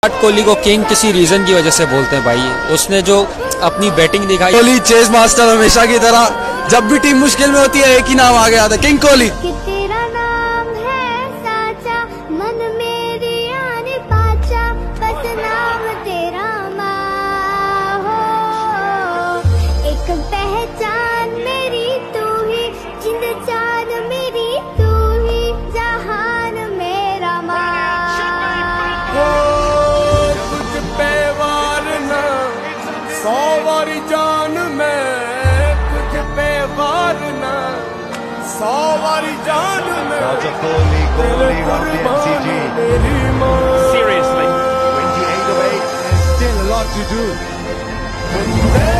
विराट कोहली को किंग किसी रीजन की वजह से बोलते हैं भाई। उसने जो अपनी बैटिंग दिखाई, कोहली चेस मास्टर हमेशा की तरह, जब भी टीम मुश्किल में होती है एक ही नाम आ गया था, किंग कोहली। तेरा नाम है साचा, मन मेरी आने पाचा, बस नाम तेरा माँ हो। एक पहचान मेरी तू ही, जिंद जान मेरी तू ही, जहान मेरा माँ। तुझ पे वारना 100 वारी जान में, तुझ पे वारना 100 वारी जान में। Kohli round the MCG. Seriously, 28 of 8. There's still a lot to do.